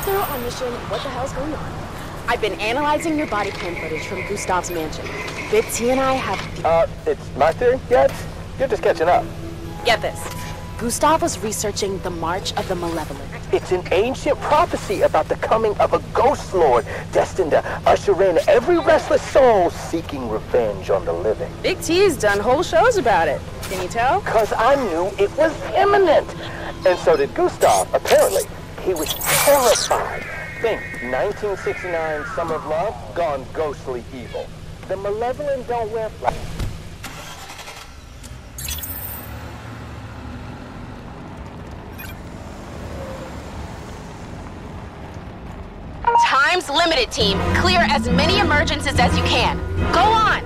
through our mission. What the hell's going on? I've been analyzing your body cam footage from Gustav's mansion. Big T and I have... It's my theory yet? You're just catching up. Get this. Gustav was researching the March of the Malevolent. It's an ancient prophecy about the coming of a ghost lord destined to usher in every restless soul seeking revenge on the living. Big T's done whole shows about it. Can you tell? 'Cause I knew it was imminent. And so did Gustav, apparently. He was terrified. Think 1969 Summer of Love gone ghostly evil. The Malevolent don't wear flowers. Time's limited, team. Clear as many emergencies as you can. Go on!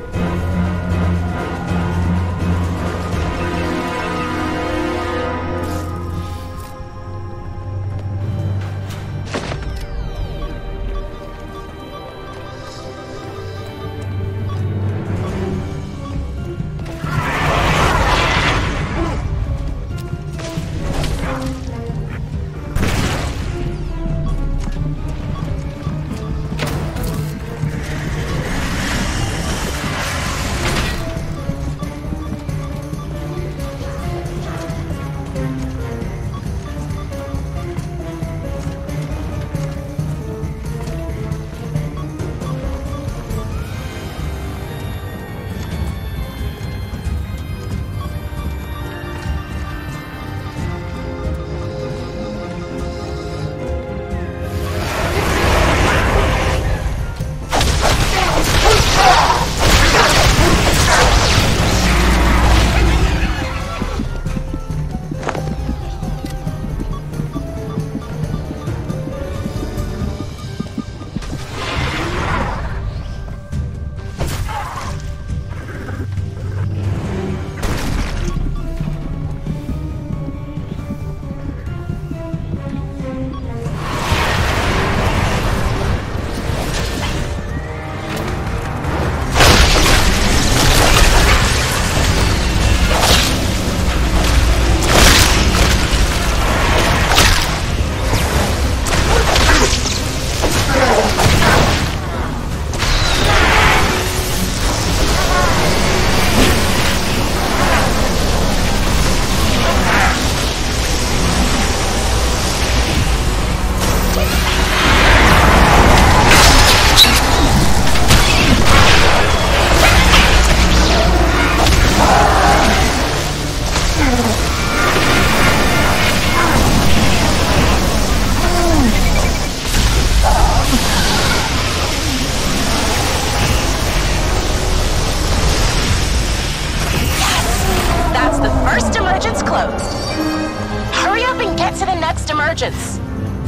Emergence.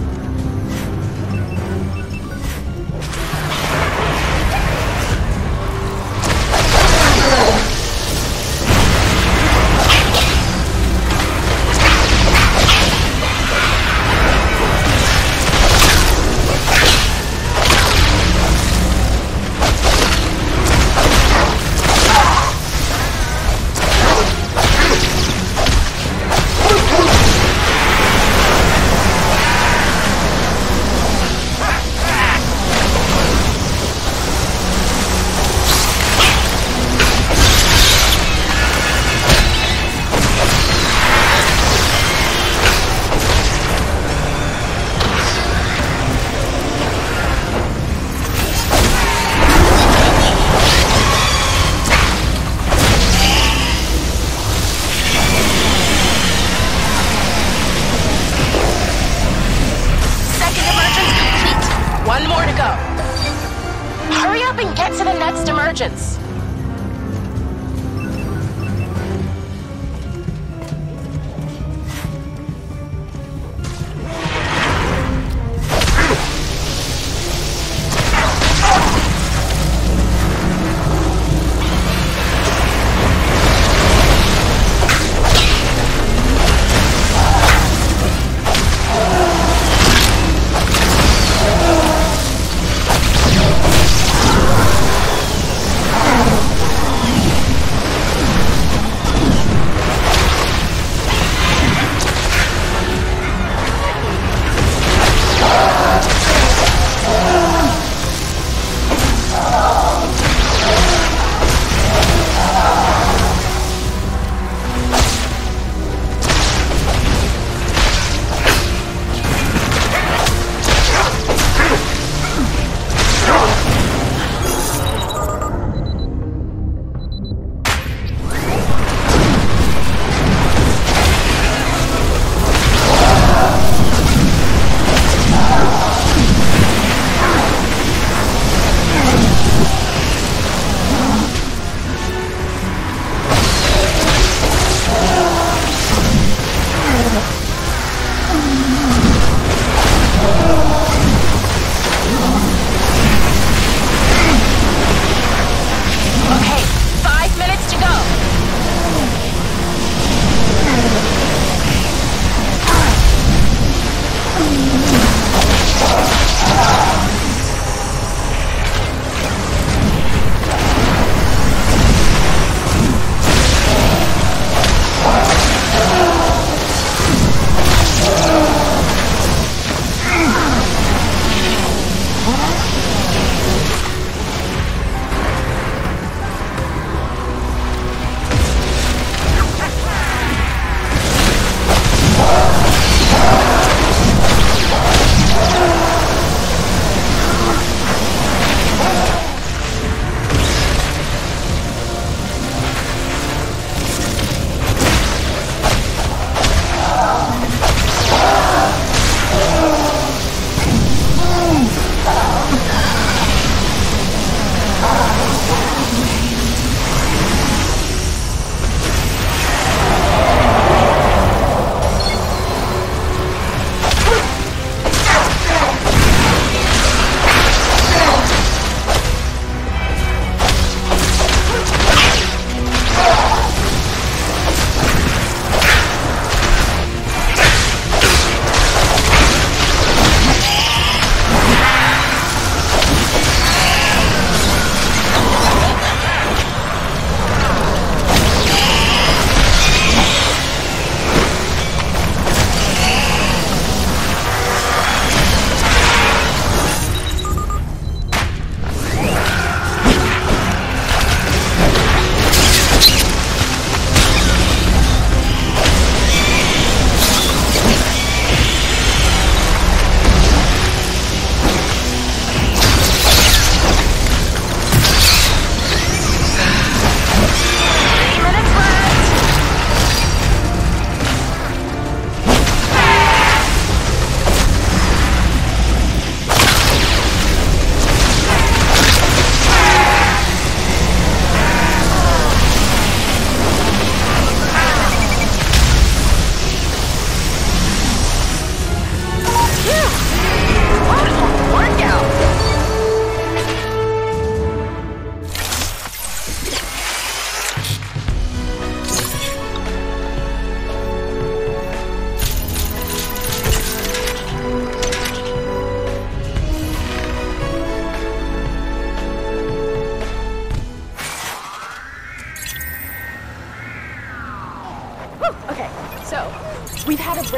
One more to go. Hurry up and get to the next emergence.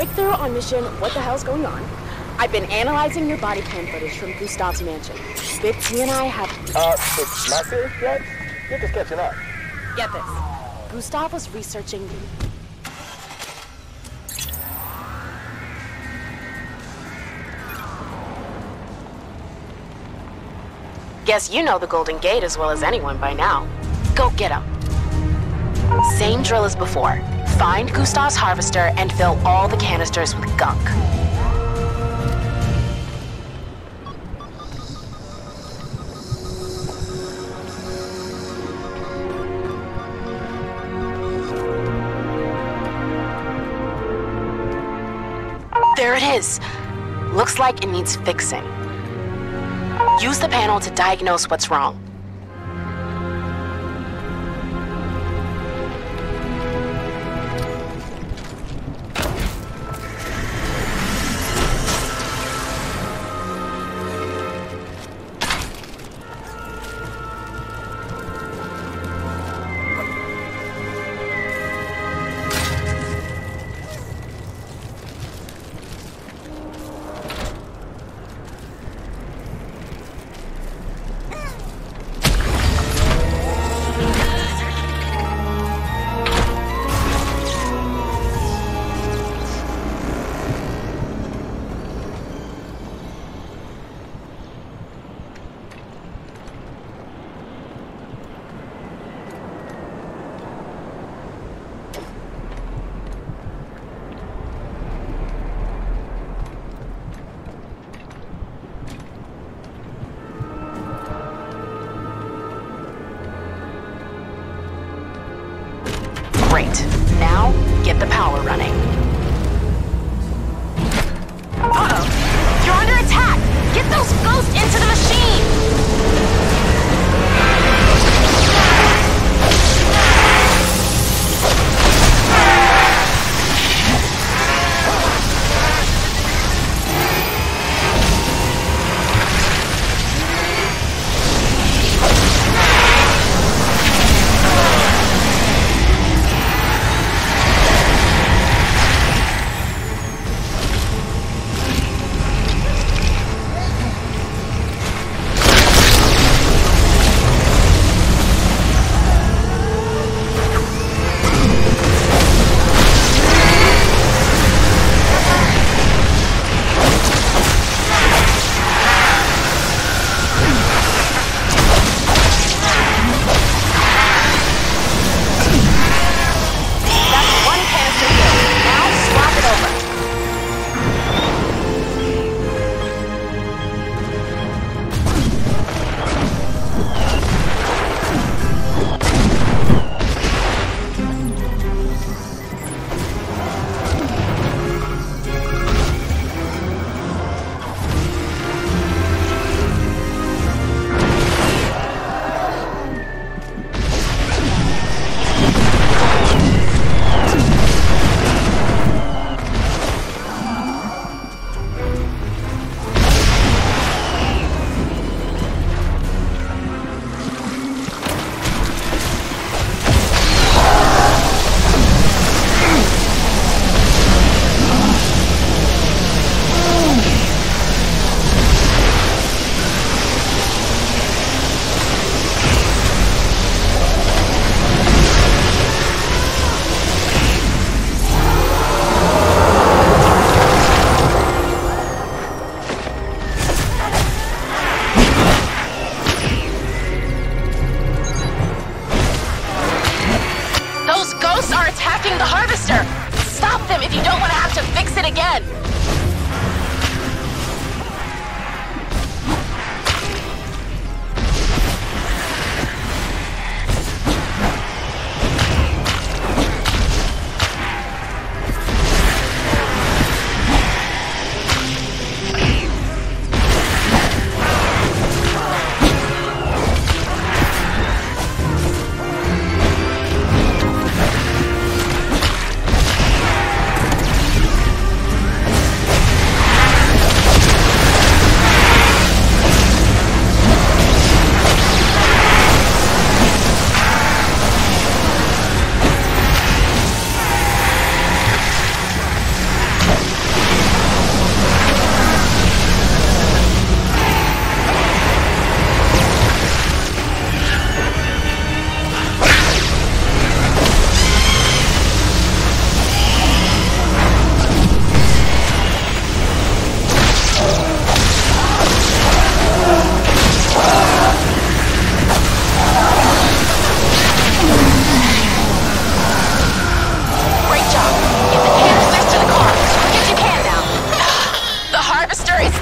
breakthrough on mission What the Hell's Going On. I've been analyzing your body cam footage from Gustav's mansion. Bitsy and I have... It's my series yet? You're just catching up. Get this. Gustav was researching you. Guess you know the Golden Gate as well as anyone by now. Go get him. Same drill as before. Find Gustav's harvester and fill all the canisters with gunk. There it is. Looks like it needs fixing. Use the panel to diagnose what's wrong. Great. Now, get the power running. Uh-oh. You're under attack! Get those ghosts into the machine!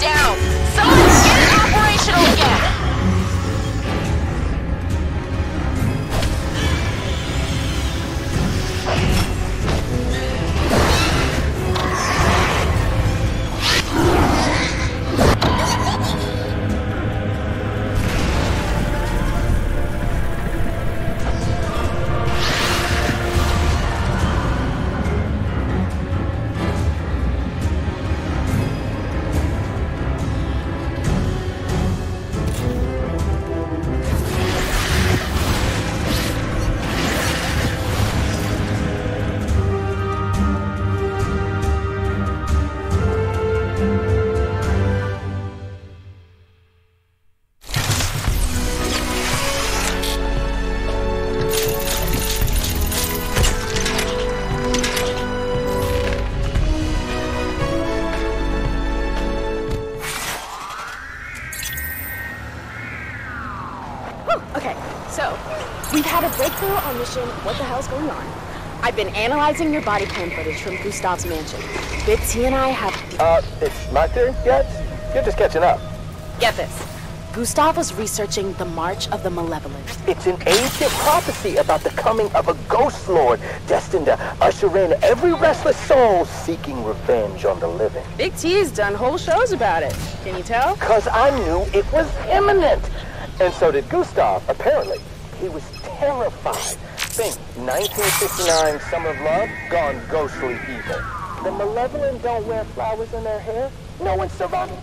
down. Someone get it operational again. Okay, so we've had a breakthrough on mission. What the hell's going on? I've been analyzing your body cam footage from Gustav's mansion. Bitsy and I have... It's my turn yet? You're just catching up. Get this. Gustav was researching the March of the Malevolent. It's an ancient prophecy about the coming of a ghost lord destined to usher in every restless soul seeking revenge on the living. Big T's done whole shows about it. Can you tell? 'Cause I knew it was imminent. And so did Gustav, apparently. He was terrified. Think, 1969 Summer of Love, gone ghostly evil. The Malevolent don't wear flowers in their hair. No one survived.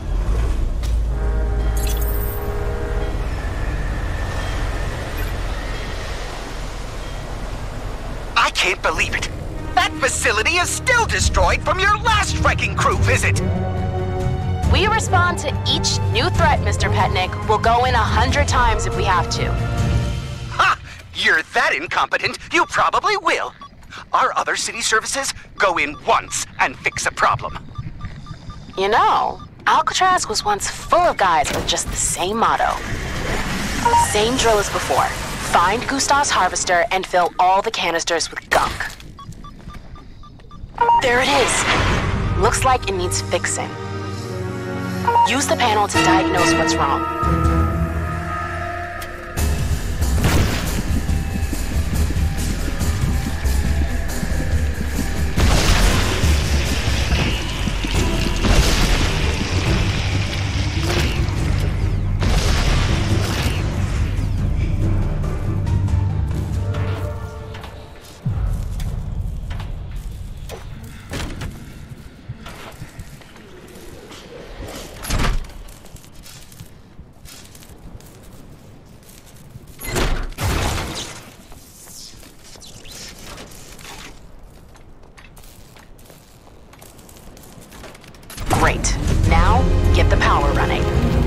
I can't believe it. That facility is still destroyed from your last wrecking crew visit. We respond to each new threat, Mr. Petnick. We'll go in 100 times if we have to. Ha! You're that incompetent, you probably will. Our other city services go in once and fix a problem. You know, Alcatraz was once full of guys with just the same motto. Same drill as before. Find Gustav's harvester and fill all the canisters with gunk. There it is. Looks like it needs fixing. Use the panel to diagnose what's wrong. Great. Now, get the power running.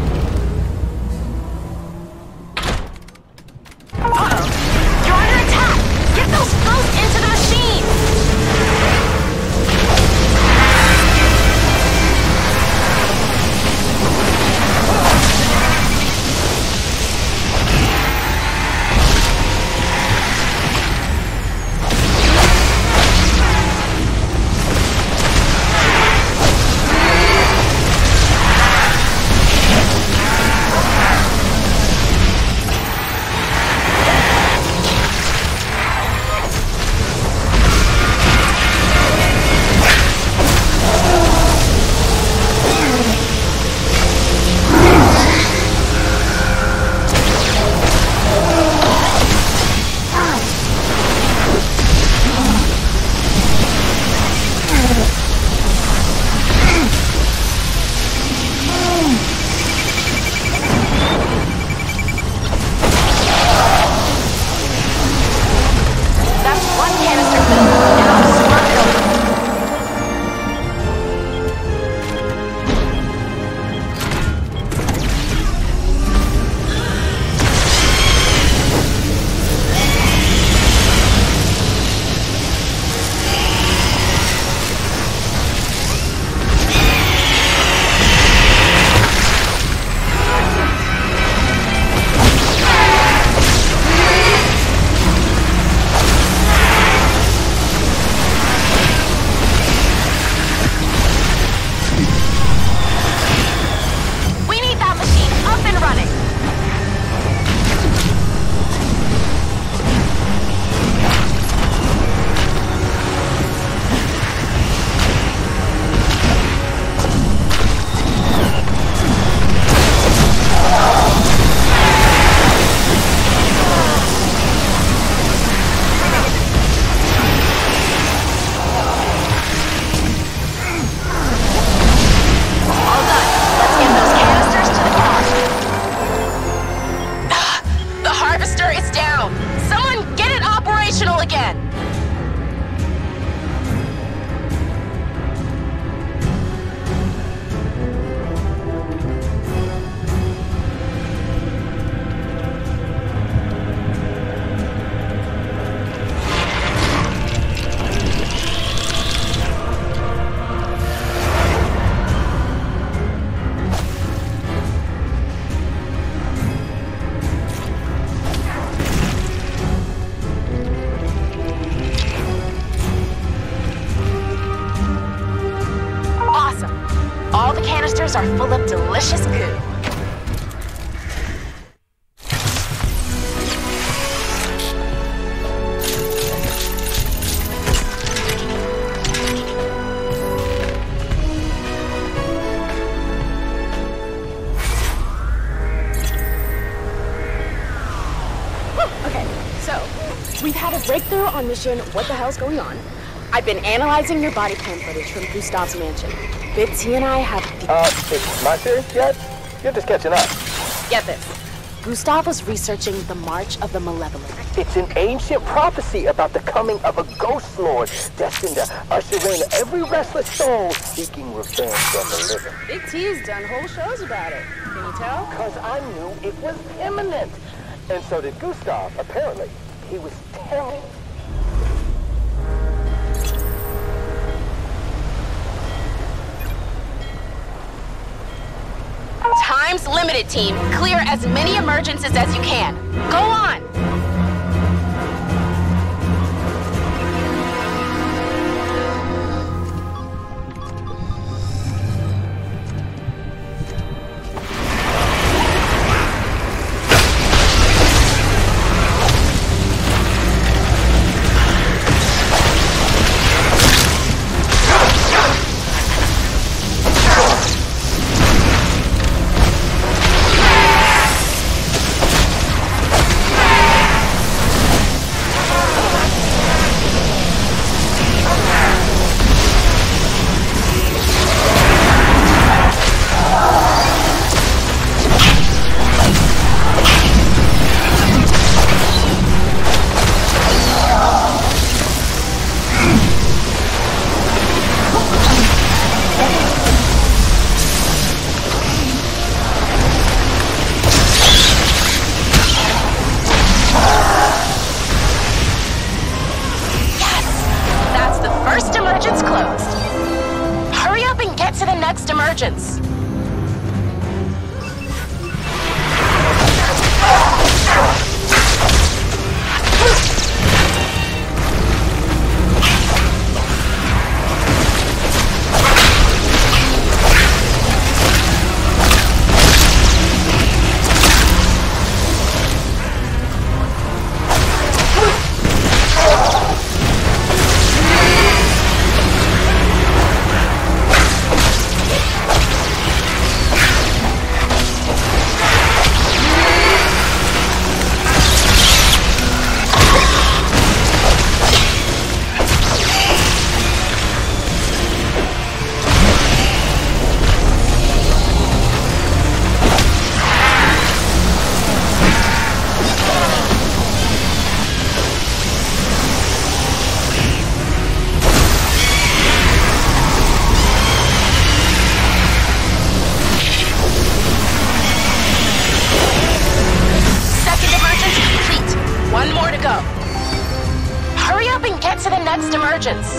Uh-oh. You're under attack! Get those floats into the machine! delicious goo. Okay, so we've had a breakthrough on mission What the Hell's Going On. I've been analyzing your body cam footage from Gustav's mansion. Bitsy and I have It's my series yet? You're just catching up. Get this. Gustav was researching the March of the Malevolent. It's an ancient prophecy about the coming of a ghost lord destined to usher in every restless soul seeking revenge on the living. Big T's done whole shows about it. Can you tell? Because I knew it was imminent. And so did Gustav, apparently. He was telling... Time's limited, team. Clear as many emergencies as you can. Go on! Emergence. To the next emergence.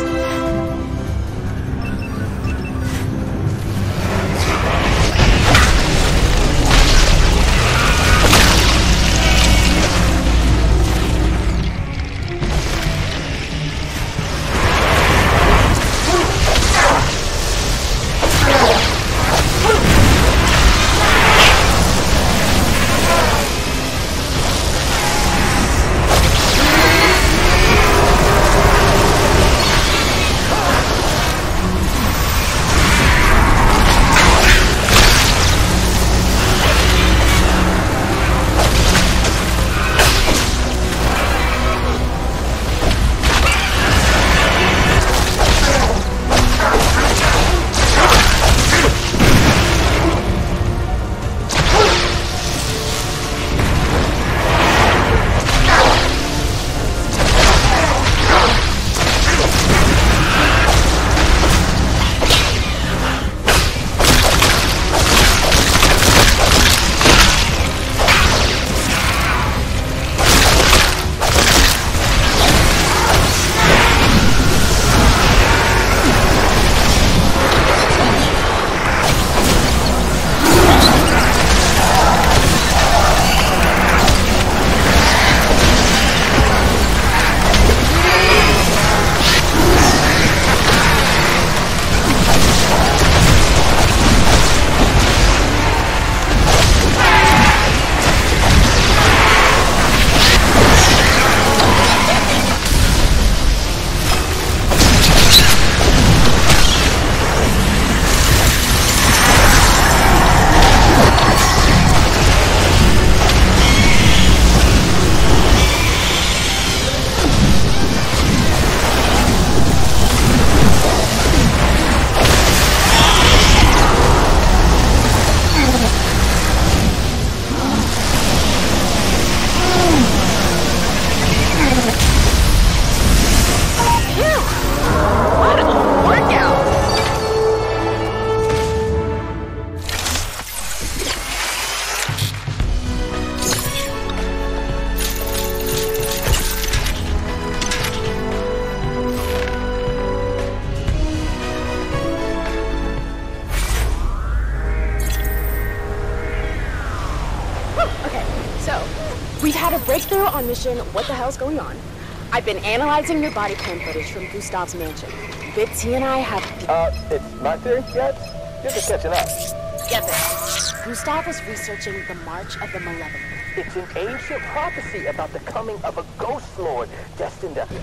We've had a breakthrough on mission What the Hell's Going On. I've been analyzing your body cam footage from Gustav's mansion. Bitsy and I have... It's my theory yet? You're just catching up. Get this. Gustav was researching the March of the Malevolent. It's an ancient prophecy about the coming of a ghost lord destined to...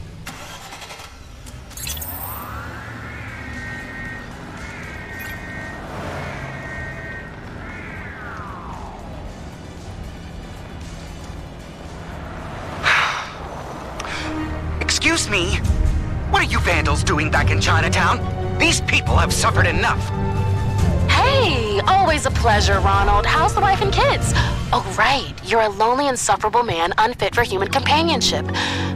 Excuse me? What are you vandals doing back in Chinatown? These people have suffered enough. Hey, always a pleasure, Ronald. How's the wife and kids? Oh, right. You're a lonely, insufferable man, unfit for human companionship.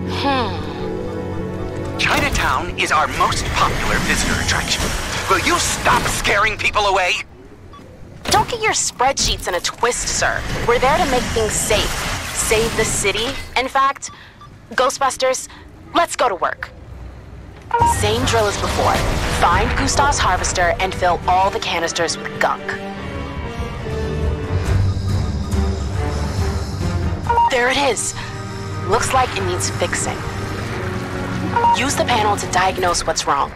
Chinatown is our most popular visitor attraction. Will you stop scaring people away? Don't get your spreadsheets in a twist, sir. We're there to make things safe. Save the city. In fact, Ghostbusters, let's go to work. Same drill as before. Find Gustav's harvester and fill all the canisters with gunk. There it is. Looks like it needs fixing. Use the panel to diagnose what's wrong.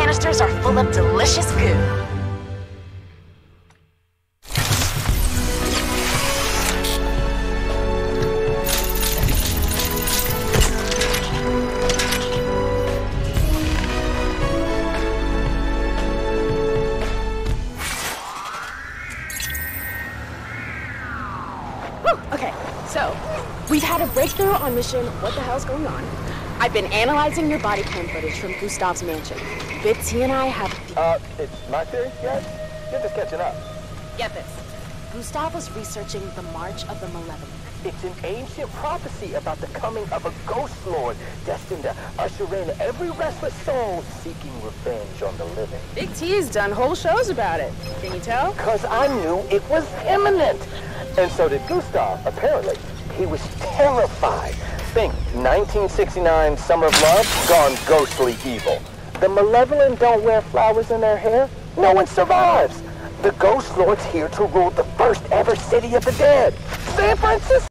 canisters are full of delicious goo. Okay, so we've had a breakthrough on mission What the Hell's Going On. I've been analyzing your body cam footage from Gustav's mansion. Bitsy and I have... It's my theory, guys? You're just catching up. Get this. Gustav was researching the March of the Malevolent. It's an ancient prophecy about the coming of a ghost lord destined to usher in every restless soul seeking revenge on the living. Big T's done whole shows about it. Can you tell? Because I knew it was imminent. And so did Gustav, apparently. He was terrified. Think 1969 Summer of Love gone ghostly evil. The malevolent don't wear flowers in their hair. No one survives. The ghost lord's here to rule the first ever city of the dead. San Francisco!